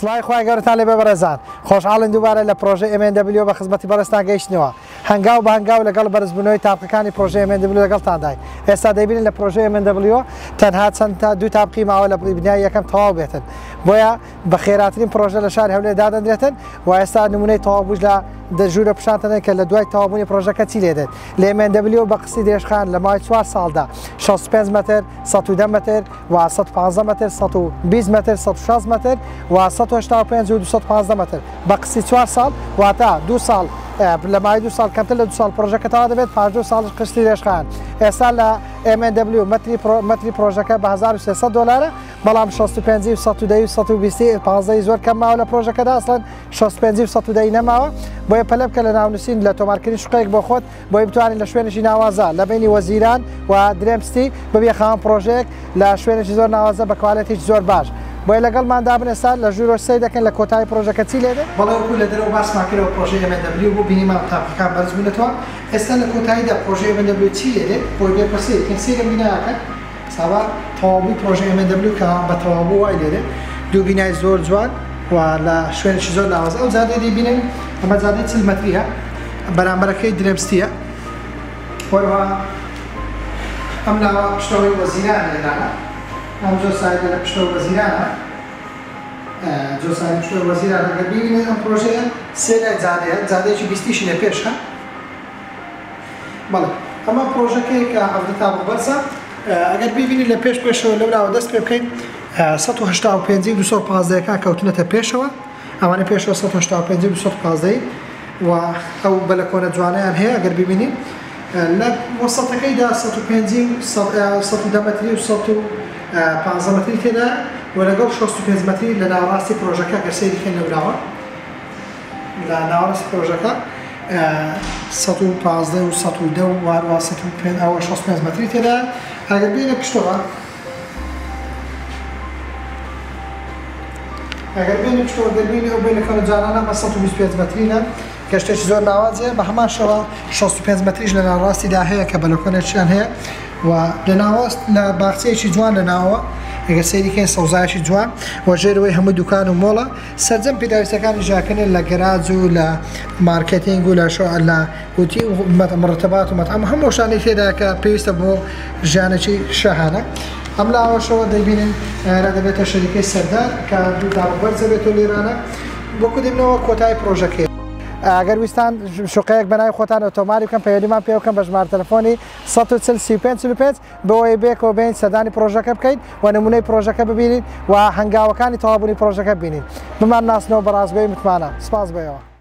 سڵای خۆی گەورەتان لێ بەبەرەزان خۆشحاڵن دووبارە لە پرۆژە MNW بە خزمەتی بەڕێستان گەیشتنەوە هەنگاو بە هەنگاو لەگەڵ بەرزبوونەوەی تاقەکانی پرۆژە MNW لەگەڵتاندای ئێستا دەبینن لە پرۆژە MNW تەنها چەند تا دوو تاقی ماوە لە بنیای یەکەم تەواو بێتن بۆیە بە خێراترین پرۆژە لە شاری هەولێر دادەنرێتن و ئێستا نمونەی تەواوبووش لە ژوورە پیشانتەنە کە لە دوای تەواوبوونی پرۆژەکە چی لێدێت لە MNW بە قستی درێژخان لە ماوەی 4 ساڵدا 65 متر 110 متر و 115 متر 120 متر 160 متر و 185 و 215 متر بە قستی 4 ساڵ واتە 2 ساڵ لە مای 2 ساڵ کەمتر لە 2 ساڵ پرۆژەکە تەواو دەبێت پاش 2 ساڵ قستی درێژخان ئێستا لە MNW متری پرۆژەکە بە 1300 دلارە بەڵام 65 و 110 و 120 15 زۆر کەم ماوە لە پرۆژەکەدا ئەسڵەن 65 و 110 نەماوە بۆیە پەلە بکە لە ناونووسین لە تۆمارکردنی شوقەیەک بۆ خۆت بۆی بتوانین لە شوێنێکی ناوازە لە بینی وەزیران و درێمستی ببێ خاوەن پرۆژەیەک لە شوێنێکی زۆر ناوازە بە کوالەتێکی زۆر باش بۆیە لەگەڵماندا بن ئێستا لە ژوورۆ سەی دەکەن لە کۆتایی پرۆژەکە چی لێدێت بەڵێ وەکو لە دەرەوە باسمان کردەوە پرۆژەی MNW بۆ بینیمان تاقیەکان بەرز بوونەتەوە ئێستا لە کۆتاییدا پرۆژەی MNW چی لێدێت بۆی بێپرسێت سێرە بینایەکە ساوا تەواوبووی پرۆژەی MNW کە بە تەواوبوو وای لێدێت دوو بینای زۆر جوان و لە شوێنێکی زۆر ناوازە ئەو جادەی دەبینن ئەمە جادەی 40 مەتریە بەرامبەرەکەی درێمستیە وەروە ئەم ناوە پشتەوەی وەزیرانە لێرانە ئەم زۆر سایدە لە پشتەوە وەزیرانە زۆر سایدە پشتەوە وەزیرانە ئەگەر ببینن ئەم پرۆژەیە سێ لای جادەیە جادەیەکی بیستیشی لە پێشە بەڵێ ئەمە پرۆژەکەی کە ئەفدە تا بۆ بەرزە ئەگەر ببینین لە پێشەوە لەولاوە دەست پێ بکەین 185 و 215 کەوتونەتە پێشەوە ئەوانە پێشەوە 185 و 215 و ئەو بەلەکۆنە جوانیان هەیە ئەگەر ببینین لە وەسەتەکەیدا 110 مەتری و 115 مەتری تێدا و لەگەڵ 65 مەتری لە ناوەڕاستی پرۆژەکە گەر سەیری بکەین لەولاوە لە ناوەڕاستی پرۆژەکە 115 و 110 و هەروە 165 مەتری تێدا ئەگەر بینە پشتەوە ئەگەر بینە پشتەوە دەبینی ئەو بینەکەنە جانانە بە 125 مەترینە کە شتێکی زۆر ناوازێ بە هەمان شەوە 65 مەتریش لە ناوەڕاستیدا هەیە کە بەلەکۆنێکیان هەیە و لە ناوەست لە باخچەیەکی جوان لە ناوە ئەگەر سەیریکەین سەوزایەکی جوان و ژێرەوەی هەموو دوکان و مۆڵە سەرجەم پێداویستەکانی ژاکردن لە گەراج و لە مارکەتینگ و لە وتی و مرتبات و مەطعەم هەموو شانێک تێدایە کە پێویستە بۆ ژیانێکی شەهانە ئەم لاوەشەوە دەبینن دەبێتە شەریکەی سەردار کە دوو داوەبەرزە بێتەوە لێرانە بۆکو دێمنەوە کۆتایی پرۆژەکەی ئەگەر ویستان شوقەیەک بەناوی خۆتان ئۆتۆماری بکەن پەیوەندیمان پێ بکەن بە ژمارە تەلەفۆنی 140 35 45 بەوەی بێکەوە بین سەردانی پرۆژەکە بکەیت و نمونەی پرۆژەکە ببینین و هەنگاوەکانی تەواوبوونی پرۆژەکە ببینین بمان ناسنەوە بە ڕازگۆیی متمانە سپاس بەوە